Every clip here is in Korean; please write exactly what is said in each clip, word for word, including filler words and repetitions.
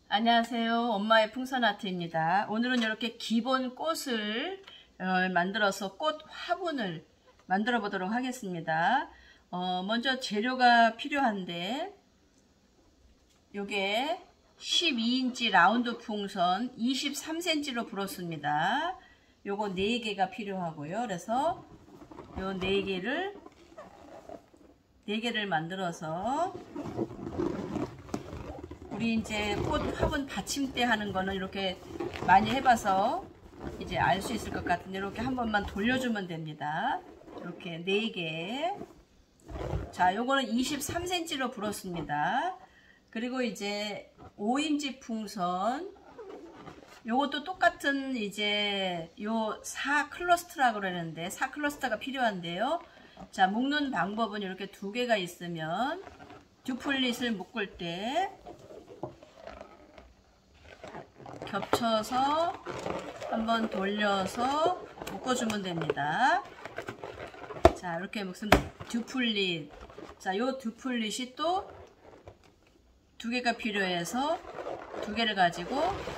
안녕하세요. 엄마의 풍선아트입니다. 오늘은 이렇게 기본 꽃을 어, 만들어서 꽃 화분을 만들어 보도록 하겠습니다. 어, 먼저 재료가 필요한데 요게 십이 인치 라운드 풍선 이십삼 센티미터로 불었습니다. 요거 네 개가 필요하고요. 그래서 요 네 개를 네 개를 만들어서 우리 이제 꽃 화분 받침대 하는 거는 이렇게 많이 해봐서 이제 알 수 있을 것 같은데 이렇게 한 번만 돌려주면 됩니다. 이렇게 네 개. 자, 요거는 이십삼 센티미터로 불었습니다. 그리고 이제 오 인치 풍선. 요것도 똑같은 이제 요 사 클러스터라고 그러는데 사 클러스터가 필요한데요. 자, 묶는 방법은 이렇게 두 개가 있으면 듀플릿을 묶을 때 겹쳐서 한번 돌려서 묶어주면 됩니다. 자, 이렇게 묶으면 듀플릿. 자, 요 듀플릿이 또 두 개가 필요해서 두 개를 가지고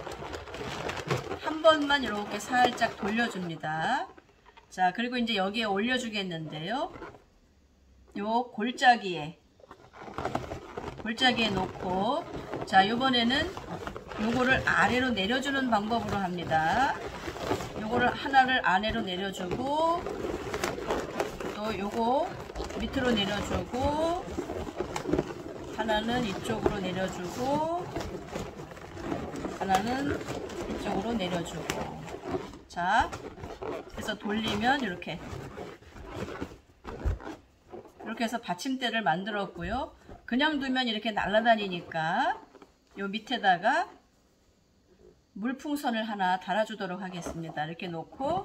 한 번만 이렇게 살짝 돌려줍니다. 자, 그리고 이제 여기에 올려주겠는데요. 요 골짜기에 골짜기에 놓고, 자, 요번에는 요거를 아래로 내려주는 방법으로 합니다. 요거를 하나를 아래로 내려주고 또 요거 밑으로 내려주고 하나는 이쪽으로 내려주고 하나는 이쪽으로 내려주고. 자, 그래서 돌리면 이렇게 이렇게 해서 받침대를 만들었고요. 그냥 두면 이렇게 날아다니니까 요 밑에다가 물풍선을 하나 달아주도록 하겠습니다. 이렇게 놓고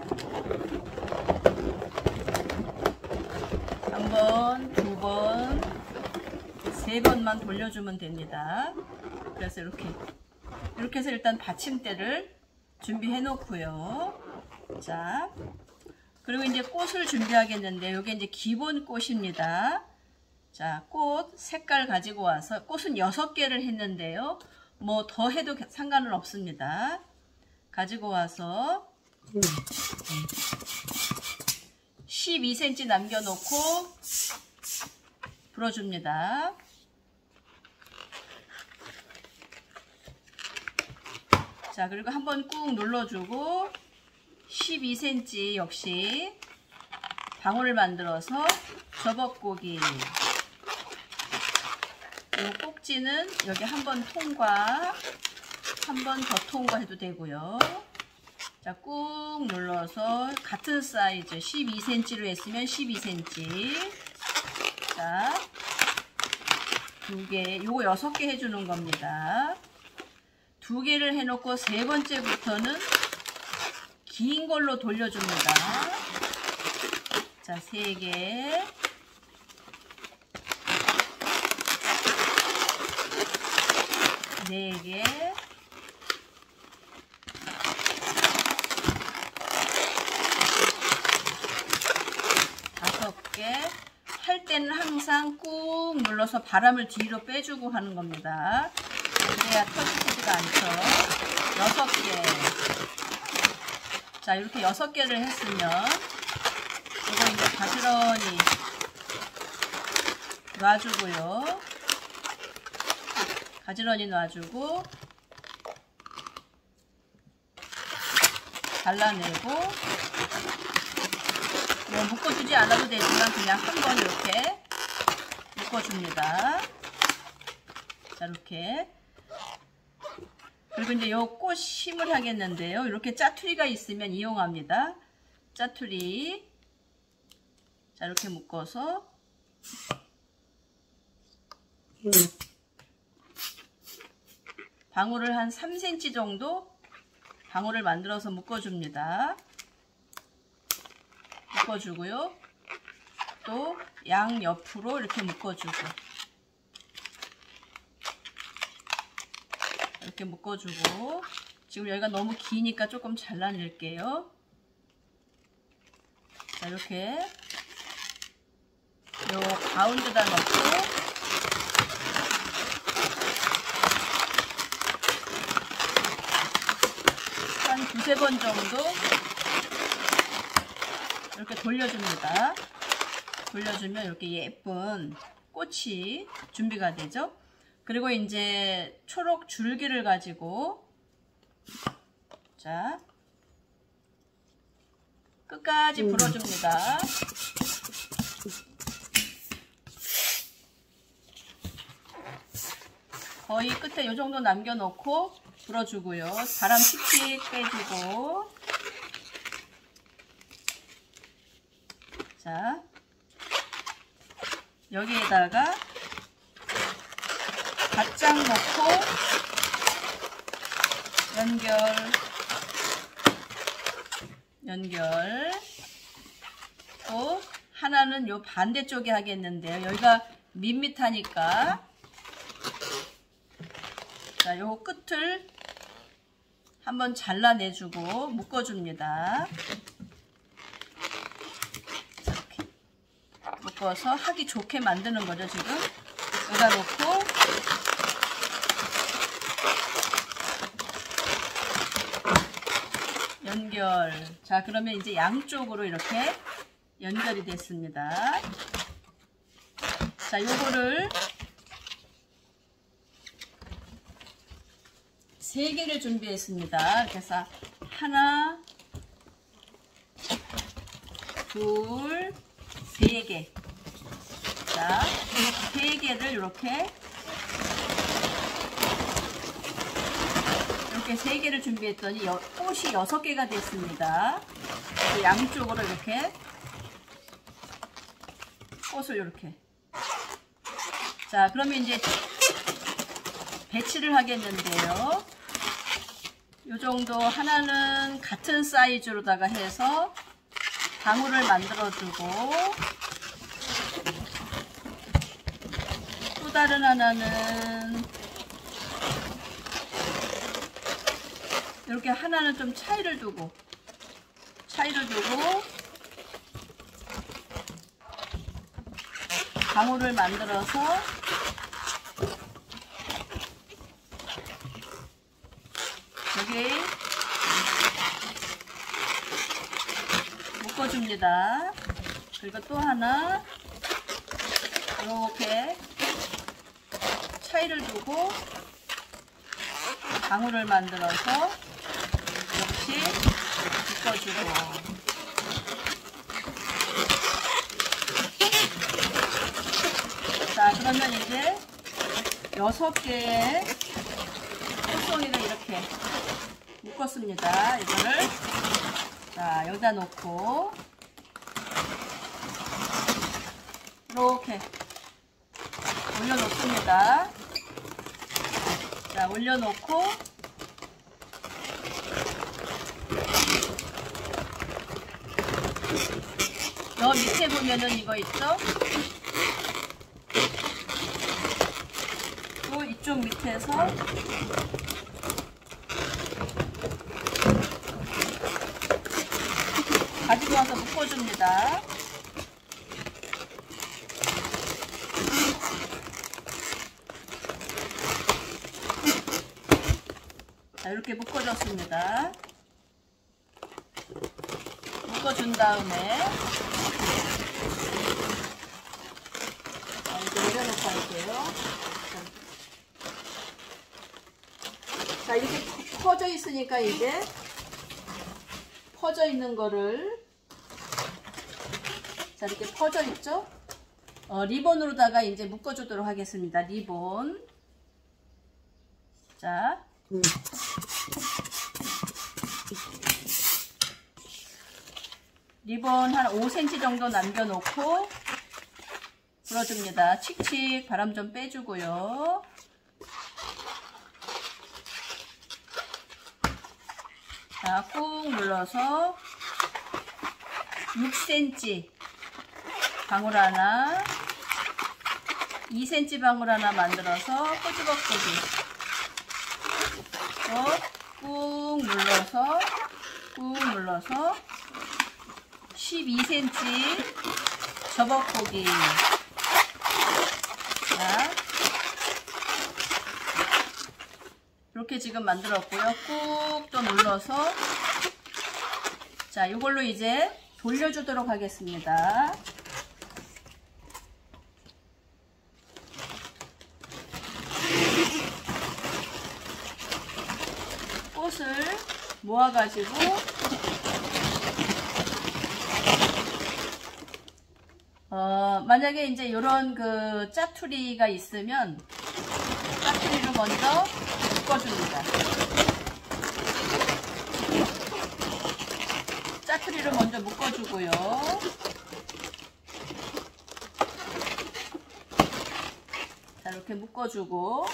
한 번, 두 번, 세 번만 돌려주면 됩니다. 그래서 이렇게 이렇게 해서 일단 받침대를 준비해 놓고요. 자, 그리고 이제 꽃을 준비하겠는데 이게 이제 기본 꽃입니다. 자, 꽃 색깔 가지고 와서 꽃은 여섯 개를 했는데요. 뭐 더 해도 상관은 없습니다. 가지고 와서 십이 센티미터 남겨놓고 불어줍니다. 자, 그리고 한번 꾹 눌러주고 십이 센티미터 역시 방울을 만들어서 저벅고기. 이 꼭지는 여기 한 번 통과, 한 번 더 통과해도 되고요. 자, 꾹 눌러서 같은 사이즈 십이 센티미터로 했으면 십이 센티미터. 자, 두 개, 요거 여섯 개 해주는 겁니다. 두 개를 해놓고 세 번째부터는 긴 걸로 돌려줍니다. 자, 세 개. 네 개. 다섯 개. 할 때는 항상 꾹 눌러서 바람을 뒤로 빼주고 하는 겁니다. 그래야 터지지가 않죠. 여섯 개. 자, 이렇게 여섯 개를 했으면 이거 이제 가지런히 놔주고요. 가지런히 놔주고 잘라내고, 뭐 묶어주지 않아도 되지만 그냥 한번 이렇게 묶어줍니다. 자, 이렇게. 그리고 이제 요 꽃 심을 하겠는데요. 이렇게 짜투리가 있으면 이용합니다. 짜투리. 자, 이렇게 묶어서 방울을 한 삼 센티미터 정도 방울을 만들어서 묶어줍니다. 묶어주고요. 또 양 옆으로 이렇게 묶어주고 이렇게 묶어주고. 지금 여기가 너무 기니까 조금 잘라낼게요. 자, 이렇게 요 가운데다 넣고 두세 번 정도 이렇게 돌려줍니다. 돌려주면 이렇게 예쁜 꽃이 준비가 되죠. 그리고 이제 초록 줄기를 가지고 자 끝까지 불어줍니다. 거의 끝에 이 정도 남겨놓고 불어주고요. 바람 칙칙 빼주고 자 여기에다가 바짝 넣고 연결 연결 또 하나는 요 반대쪽에 하겠는데요. 여기가 밋밋하니까 자, 요 끝을 한번 잘라내주고 묶어줍니다. 이렇게 묶어서 하기 좋게 만드는 거죠. 지금 여기다 놓고 연결. 자, 그러면 이제 양쪽으로 이렇게 연결이 됐습니다. 자, 요거를 세 개를 준비했습니다. 그래서 하나, 둘, 세 개. 자, 세 개를 이렇게 이렇게 세 개를 준비했더니 여, 꽃이 여섯 개가 됐습니다. 양쪽으로 이렇게 꽃을 이렇게. 자, 그러면 이제 배치를 하겠는데요. 요 정도 하나는 같은 사이즈로다가 해서 방울을 만들어주고 또 다른 하나는 이렇게 하나는 좀 차이를 두고 차이를 두고 방울을 만들어서 여기 묶어줍니다. 그리고 또 하나 이렇게 차이를 두고 방울을 만들어서 역시 묶어주고 자, 그러면 이제 여섯 개의 꽃송이를 이렇게 묶었습니다. 이거를 자 여기다 놓고 이렇게 올려놓습니다. 자 올려놓고 여 밑에 보면은 이거 있죠? 또 이쪽 밑에서 가지고 와서 묶어줍니다. 자, 이렇게 묶어줬습니다. 묶어준 다음에 자, 이렇게 내려놓고 할게요. 자, 이렇게 퍼져 있으니까 이제 퍼져 있는 거를 자 이렇게 퍼져 있죠? 어, 리본으로다가 이제 묶어주도록 하겠습니다. 리본. 자. 음. 리본 한 오 센티미터 정도 남겨놓고 불어줍니다. 칙칙 바람 좀 빼주고요. 자, 꾹 눌러서 육 센티미터 방울 하나, 이 센티미터 방울 하나 만들어서 꼬집어꼬집 꾹 눌러서 꾹 눌러서 십이 센티미터 접어보기. 자, 이렇게 지금 만들었고요. 꾹 또 눌러서 자, 이걸로 이제 돌려주도록 하겠습니다. 꽃을 모아가지고 어, 만약에 이제 이런 그 짜투리가 있으면 짜투리를 먼저 묶어줍니다. 짜투리를 먼저 묶어주고요. 자, 이렇게 묶어주고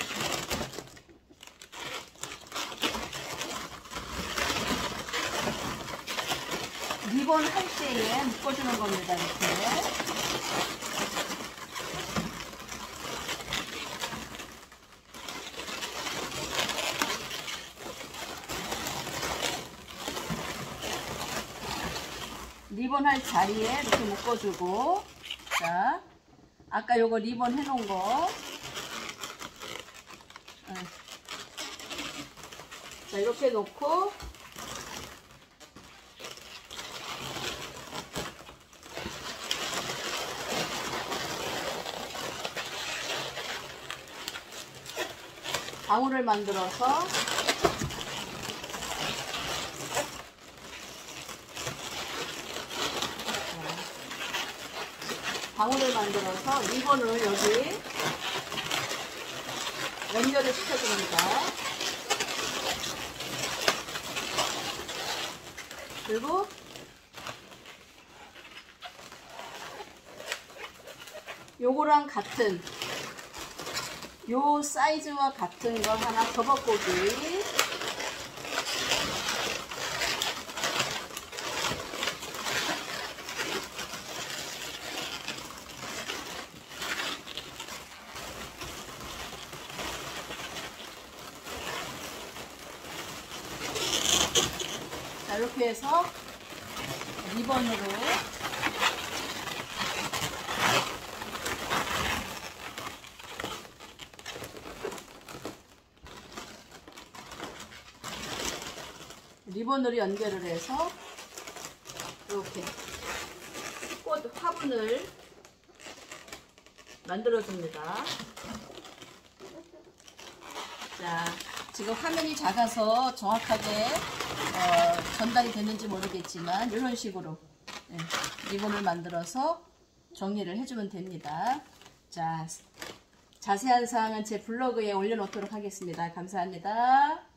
리본 할 때에 묶어주는 겁니다. 이렇게. 리본 할 자리에 이렇게 묶어주고, 자, 아까 요거 리본 해놓은 거, 자, 이렇게 놓고, 방울을 만들어서 방울을 만들어서 리본을 여기 연결을 시켜줍니다. 그리고 요거랑 같은 요 사이즈와 같은 거 하나 접어보기. 자, 이렇게 해서 리본으로 리본으로 연결을 해서 이렇게 꽃 화분을 만들어줍니다. 자, 지금 화면이 작아서 정확하게 어, 전달이 되는지 모르겠지만 이런 식으로 네, 리본을 만들어서 정리를 해주면 됩니다. 자, 자세한 사항은 제 블로그에 올려놓도록 하겠습니다. 감사합니다.